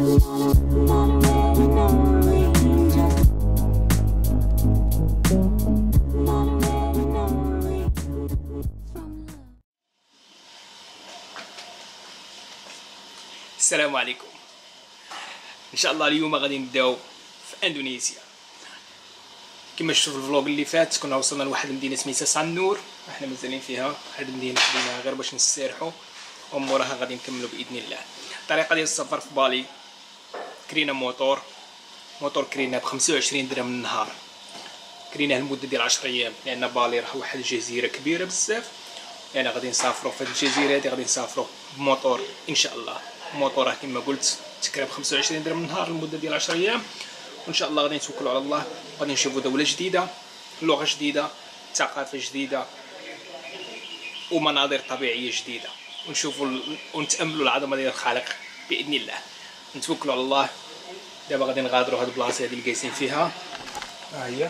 السلام عليكم. ان شاء الله اليوم غادي نبداو في اندونيسيا. كما شفتوا في الفلوق اللي فات كنا وصلنا لواحد المدينه سميتها سانور، احنا مازالين فيها. هاد المدينه خديناها غير باش نستريحوا وموراها غادي نكملوا باذن الله. الطريقه ديال السفر في بالي كرينا موتور كرينا ب 25 درهم النهار، كريناه لمده ديال 10 ايام، لان بالي راه واحد الجزيره كبيره بزاف. يعني غادي نسافروا في هاد الجزيره هادي، غادي نسافروا بموتور ان شاء الله. الموتور راه كما قلت تكرا ب 25 درهم النهار لمده ديال 10 ايام، وان شاء الله غادي نتوكلوا على الله. غادي نشوفوا دوله جديده، لغه جديده، ثقافه جديده، ومناظر طبيعيه جديده، ونشوفوا ونتاملوا العظمه ديال الخالق باذن الله. نتوكلوا على الله. دابا غادي نغادروا هاد البلاصه هادي اللي جالسين فيها. ها هي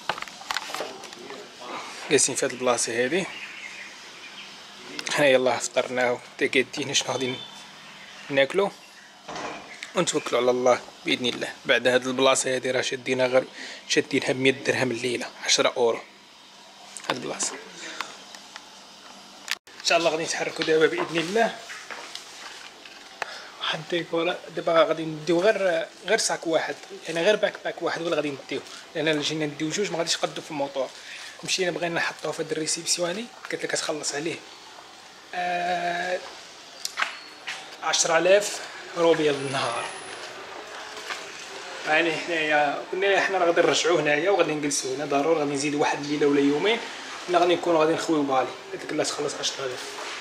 جالسين في هاد البلاصه هادي. حنا يلاه فطرناه وتقادينا شنو غادي ناكلو ونتوكلوا على الله باذن الله. بعد هاد البلاصه هادي راه شادينها ب 100 درهم الليله، 10 اورو هاد البلاصه. ان شاء الله غادي نتحركوا دابا باذن الله. واحد الديكور دابا غادي نديو غير ساك واحد، يعني غير باك واحد هو اللي غادي نديو، لان الا جينا نديو جوج ما غاديش يقدو في الموطور. مشينا بغينا نحطوه في هاد الريسيبسيوني، قالت لك كتخلص عليه 10,000 روبيال بالنهار. يعني حنا راه غادي نرجعوه هنايا وغادي نجلسو هنا ضروري. غادي نزيدو واحد الليله ولا يومين، حنا غادي نكونو غادي نخويو بالي. قالت لك لا تخلص 10,000.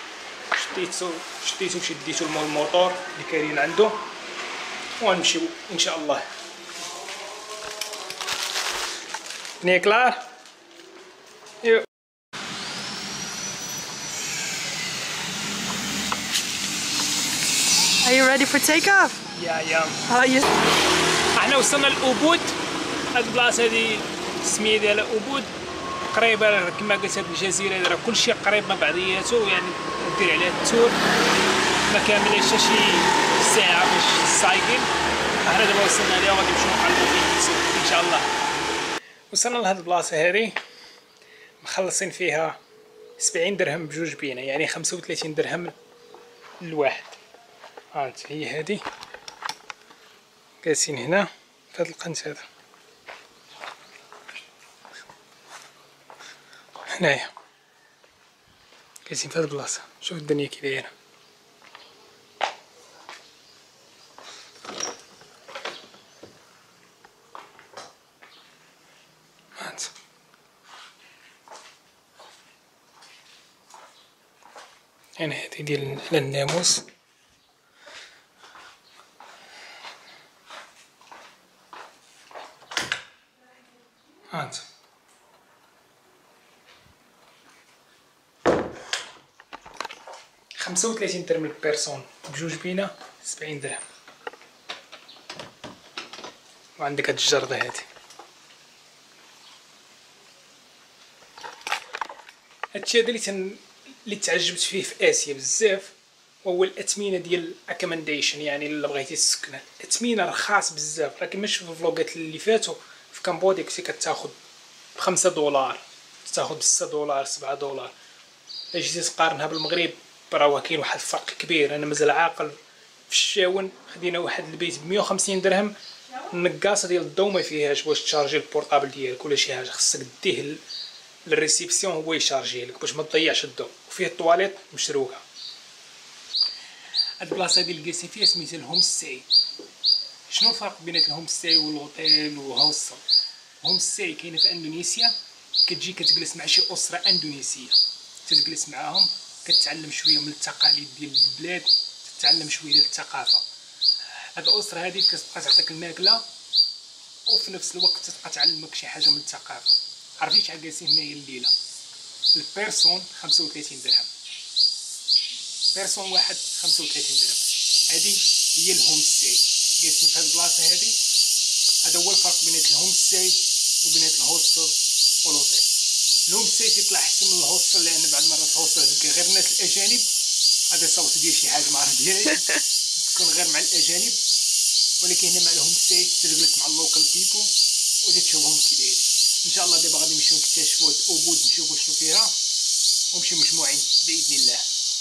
شديتو شديتو الموطور اللي كاينين عنده ونمشيو ان شاء الله. ني كلار. Are you ready for takeoff? يا yes. احنا وصلنا لأوبود. هاد البلاصه هادي السميه ديالها أوبود، قريبه كما قلت. هاد الجزيره هادي راه كلشي قريب من بعضياتو، يعني دير عليها التور ما كاملش شي ساعه باش السايكل. احنا دابا وصلنا ليها وغادي نمشيو نقلبو فين ان شاء الله. وصلنا لهاد البلاصه هادي مخلصين فيها 70 درهم بجوج بينا، يعني 35 درهم للواحد. هانت هي هادي جالسين هنا في هاد القنت هذا هنايا، جالسين في هاد البلاصه. شوف الدنيا كي دايره. هانت هنا هادي ديال الناموس. هانت 35 درهم للبيرسون بجوج بينا، 70 درهم. وعندك هاد الجردة هادي. هادشي هذا اللي تعجبت فيه في اسيا بزاف، وهو الاثمنه ديال اكومنديشن. يعني الا بغيتي تسكن الاثمنه رخاص بزاف. راه كما شفتوا في الفلوقات اللي فاتوا في كمبوديا كنتي كتاخذ ب5 دولار، تاخذ ب6 دولار 7 دولار. الا جيتي تقارنها بالمغرب راه كاين واحد الفرق كبير. انا مازال عاقل في الشاون خدينا واحد البيت ب 150 درهم. النقاصه ديال الضو ما فيهاش باش تشارجي البورطابل ديالك ولا شي حاجه، خصك ديه للريسيبسيون هو يشارجيه لك باش ما تضيعش الضو. وفيه الطواليت مشروكه. هاد البلاصه هادي اللي جالسين فيها سميتها الهوم ستاي. شنو الفرق بين الهوم ستاي والهوتيل وهوستل؟ الهوم ستاي كاينه في اندونيسيا، كتجي كتجلس مع شي اسره اندونيسيه، تجلس معاهم كتعلم شويه من التقاليد ديال البلاد، تتعلم شويه ديال الثقافه. هاد الاسره هادي كتبقى تعطيك الماكله وفي نفس الوقت تبقى تعلمك شي حاجه من الثقافه. عرفتي شحال جالسين هنايا الليله؟ البيرسون 35 درهم، بيرسون واحد 35 درهم. هادي هي الهوم ستاي. جالسين في هاد البلاصه هادي. هذا هو الفرق بين الهوم ستاي وبين الهوستل والهوتيل. الهوم ستاي تيطلع احسن من الهوستل، لان بعض المرات الهوستل تلقى غير الناس الاجانب. هذا صوت ديال شي حاجه ما عرفت ديالها، تكون غير مع الاجانب. ولكن هنا ما لهم حتى تجلس مع اللوكال بيبل وتشوفهم كي دايرين. ان شاء الله دابا غادي نمشيو نكتشفوا الأبود نشوفوا شنو فيها ونمشيو مجموعين باذن الله.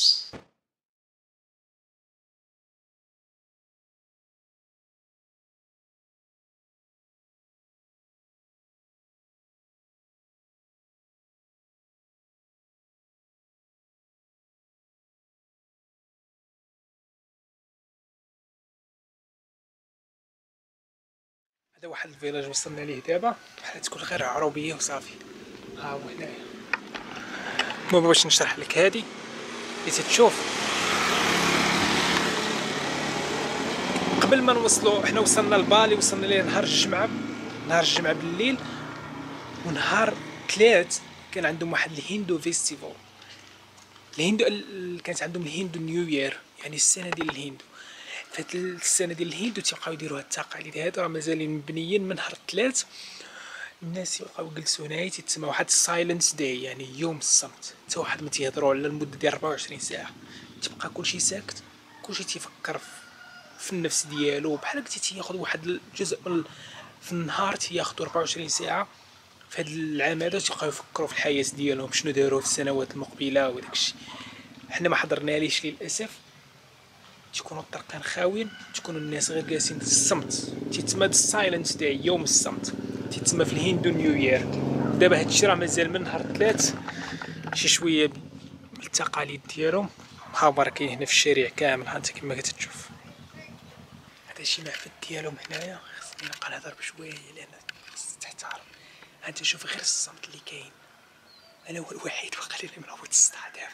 هذا واحد الفيلاج وصلنا ليه دابا، بحال تكون غير عربيه وصافي. ها هو هنايا. المهم باش نشرح لك هادي اللي تتشوف قبل ما نوصلوا. حنا وصلنا لبالي، وصلنا ليه نهار الجمعة بالليل، ونهار 3 كان عندهم واحد الهندو فيستيفال. الهندو كانت عندهم الهندو نيو يير، يعني السنه ديال الهندو. فهاد السنه ديال الهندو تيبقاو يديروا هاد التقاليد هادو، راه مازالين مبنيين من نهار 3. الناس يبقاو جلسوا هنايا، تيتسمى واحد السايلنس داي، يعني يوم الصمت. حتى واحد ما تيهضروا على المده ديال 24 ساعه، تبقى كلشي ساكت، كلشي تيفكر في النفس ديالو. بحال قلتي تياخذ واحد الجزء من في النهار، تياخذوا 24 ساعه في هاد العام هذا، تيبقاو يفكروا في الحياه ديالهم، شنو داروا في السنوات المقبله وداكشي. حنا ما حضرناليش للاسف، تكونوا الطرقان خاويين، تكونوا الناس غير جالسين في الصمت. تيتسمى السايلنس داي، يوم الصمت، تيتسمى في الهندو نيو يير. دابا هادشي راه مازال من نهار 3 شي شويه بالتقاليد ديالهم. ها هما راه كاين هنا في الشارع كامل، ها انت كما كتشوف. هذا شي معبد ديالهم هنايا. خصني نبقى نهضر بشويه لان خصك تحترم. ها انت شوف غير الصمت اللي كاين. انا هو الوحيد واقع اللي منوض السطح دابا.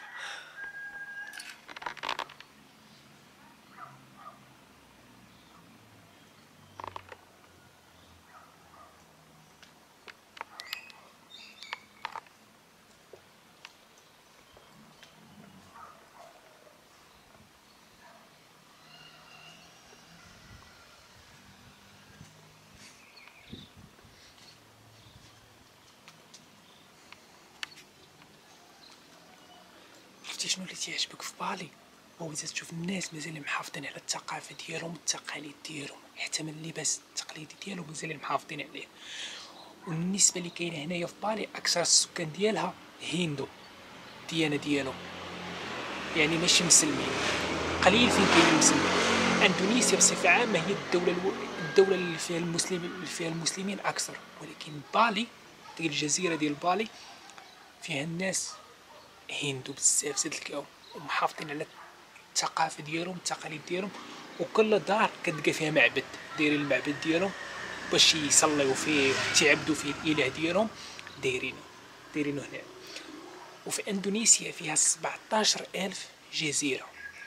شفتي شنو اللي تيعجبك في بالي؟ هو تشوف الناس مازال محافظين على الثقافه ديالهم والتقاليد ديالهم، حتى من اللباس التقليدي ديالهم مازال محافظين عليه. والنسبه اللي كاينه هنايا في بالي اكثر السكان ديالها هندو، الديانه ديالهم يعني ماشي مسلمين، قليل فين كاينين مسلمين. اندونيسيا بصفه عامه هي الدوله اللي فيها المسلمين اكثر، ولكن بالي ديك الجزيره ديال بالي فيها الناس هندو بزاف زاد الكاو، ومحافظين على الثقافه ديالهم التقاليد ديالهم. وكل دار كتلقى فيها معبد، دايرين المعبد ديالهم باش يصليو فيه، تعبدوا فيه الاله ديالهم، دايرينه هنا. وفي اندونيسيا فيها 17000 جزيره،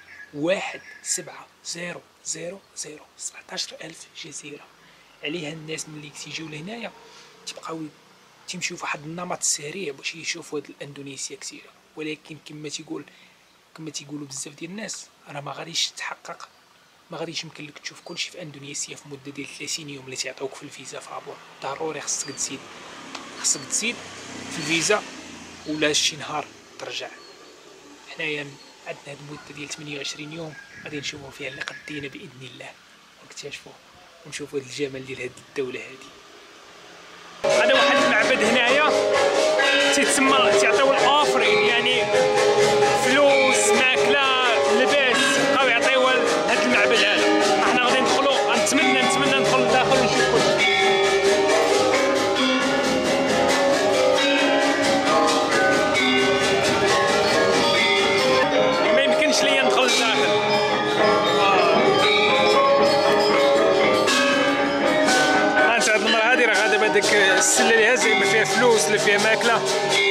1700 17000 جزيره. عليها الناس ملي تيجيو لهنايا تيبقاو تيمشيو فواحد النمط سريع باش يشوفوا هاد الاندونيسيا كثيره. ولكن كما تيقولوا بزاف ديال الناس، راه ما غاديش تحقق، ما غاديش يمكن لك تشوف كلشي في اندونيسيا في مده ديال 30 يوم اللي تيعطيوك في الفيزا فابور. ضروري خصك تزيد في الفيزا، ولا شي نهار ترجع. حنايا عندنا هاد المده ديال 28 يوم غادي نشوفوا فيها اللي قدينا باذن الله، ونكتشفوا ونشوفوا هاد الجمال ديال هاد الدوله هادي. هذا واحد المعبد هنايا تيتسمى تيعطيو الاوفرين، يعني فلوس ماكله لباس، بقاو يعطيو لهاد المعبد هذا. احنا غادي ندخلوا، نتمنى ندخل لداخل ونشوف كلشي. ما يمكنش ليا ندخل لداخل. هانت هاد المرة هادي راه غادا بهاديك السلة اللي هازة اللي فيها فلوس اللي فيها ماكلة.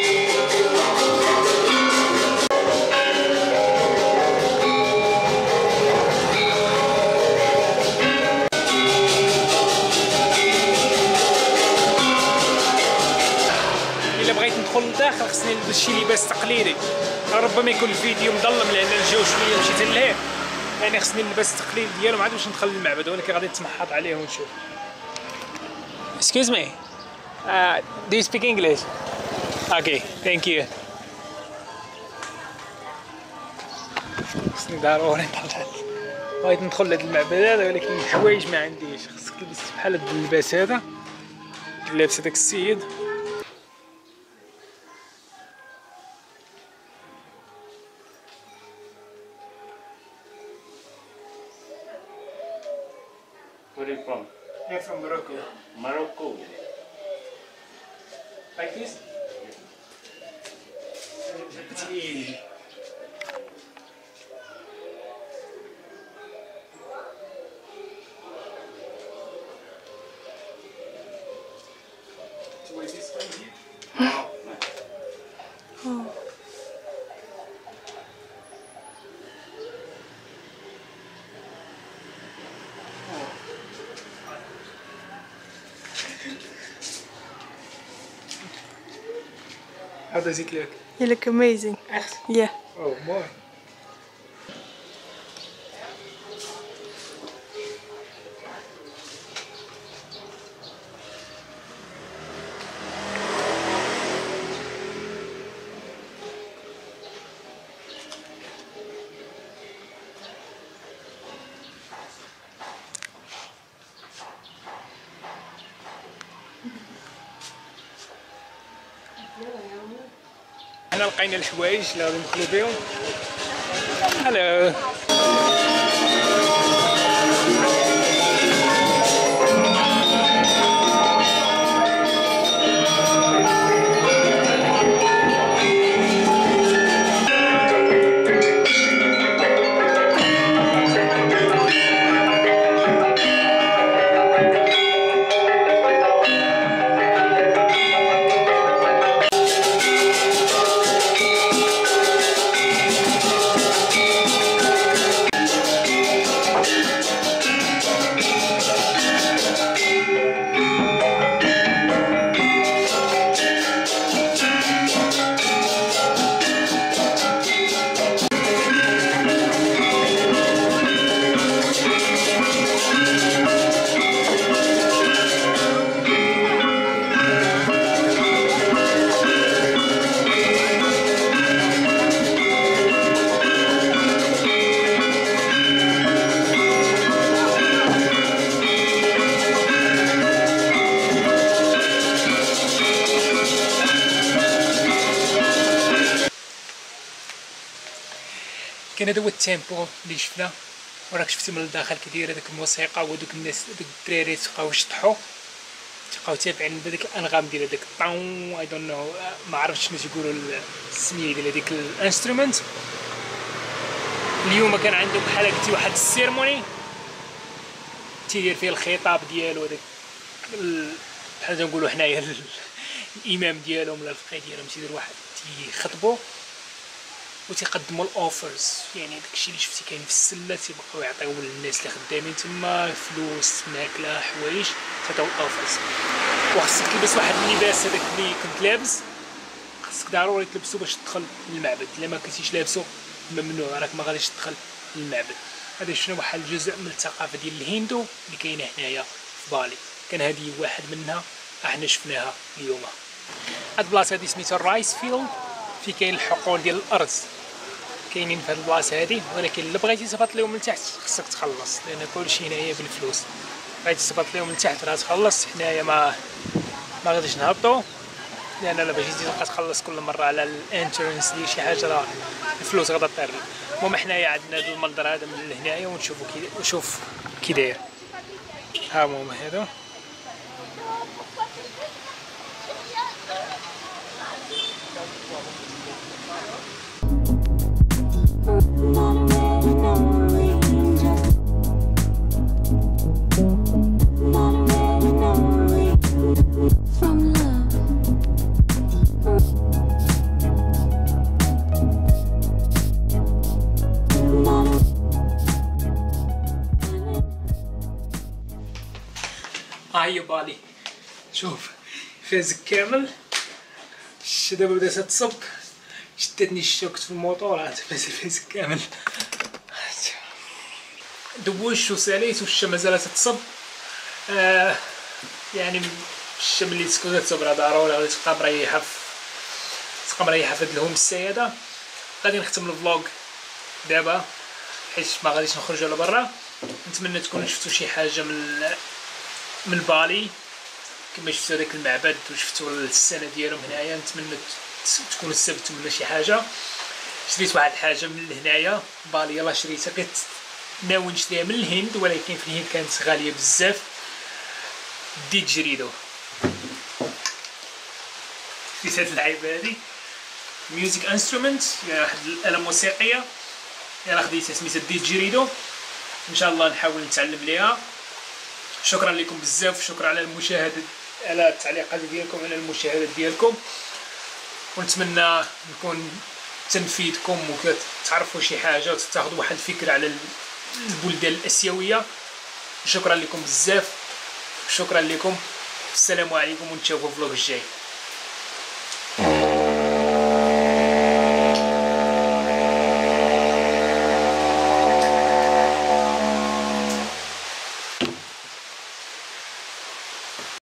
إلا بغيت ندخل لداخل خصني نلبس شي لباس تقليدي. ربما يكون الفيديو مظلم لأن الجو شوية مشيت للهيه، يعني خصني نلبس التقليد ديالهم عاد باش ندخل للمعبد، ولكن غادي نتمحط عليه ونشوف. Excuse me. Do you speak English? Okay, thank you. خصني ضروري نطلع بغيت ندخل لهاد المعبد هذا ولكن الحوايج ما عنديش. خصك تلبس بحال هاد اللباس هذا اللي لابس هداك السيد. Where are you from? I'm from Morocco. Morocco. Like this? تقيل. How does it look? You look amazing. Echt? Yeah. Oh, mooi. حنا لقينا الحوايج اللي غادي ندخلو بهم. هلا كان هذا هو التيمبو اللي شفنا. وراك شفتي من الداخل كيداير هذاك الموسيقى ودوك الناس دوك الدراري تبقاو يشطحوا تبقاو تابعين بهذاك الانغام ديال هذاك طاون. اي دون نو، ما عرفتش شنو تيقولوا السميه ديال هذيك الانسترومنت. اليوم كان عندهم بحال قلتي واحد السيرموني تيدير فيه الخطاب ديالو هذاك بحال تنقولوا حنايا الامام ديالهم ولا الفقيه ديالهم تيدير واحد تيخطبوا وتيقدموا الاوفرز. يعني داكشي اللي شفتي كاين في السله تيبقاو يعطيو للناس اللي خدامين تما فلوس ماكله حوايج تعطيو الاوفرز. وخصك تلبس واحد اللباس هذاك اللي كنت لابس، خصك ضروري تلبسو باش تدخل للمعبد. الا ما كنتيش لابسو ممنوع، راك ما غاديش تدخل للمعبد. هذا شنو واحد الجزء من الثقافه ديال الهندو اللي كاينه هنايا في بالي. كان هذه واحد منها احنا شفناها اليوم. هاد البلاصه هادي سميتها الرايس فيلد، في كاين الحقول ديال الارز كاينين في هاد البلاصه هادي. ولكن الا بغيتي تهبط لهم من تحت خصك تخلص، لان كلشي هنايا بالفلوس. بغيتي تهبط لهم من تحت راه تخلص. حنايا ما غاديش نهبطوا، لان الا بغيتي تبقى تخلص كل مره على الانترنس ديال شي حاجه راه الفلوس غادا طير. المهم حنايا عندنا هذا المنظر هذا من هنايا ونشوفوا شوف كي داير. ها هما هادو. هاي بالي شوف فازك كامل. دابا بدات تصب، شدتني الشوكت في الموطور عاد فازك كامل. دوشت وساليت والشا مازالت تصب. يعني الشا ملي تسكت تصب راه ضروري غادي تبقى مريحه في هاد الهوم ستاي هذا. غادي نختم الفلوغ دابا حيت ما غاديش نخرجوا لبرا. نتمنى تكونوا شفتوا شي حاجه من بالي كما شفتوا هذاك المعبد وشفتوا السنه ديالهم هنايا. نتمنى تكونوا استفدتوا منه شي حاجه. شريت واحد الحاجه من هنايا بالي، يلاه شريتها، كنت ناوي نشريها من الهند ولكن في الهند كانت غاليه بزاف. ديجيريدو، شريت هاد اللعيبه هادي ميوزك انسترومنت، واحد الاله موسيقيه يلاه خديتها سميتها ديجيريدو. ان شاء الله نحاول نتعلم ليها. شكرا لكم بزاف، شكرا على المشاهده، على التعليقات ديالكم، على المشاهدات ديالكم، ونتمنى نكون تنفيدكم وتعرفوا شي حاجه وتاخذوا واحد الفكره على البلدان الاسيويه. شكرا لكم بزاف، شكرا لكم، السلام عليكم، ونتشوفوا في الفلوق الجاي.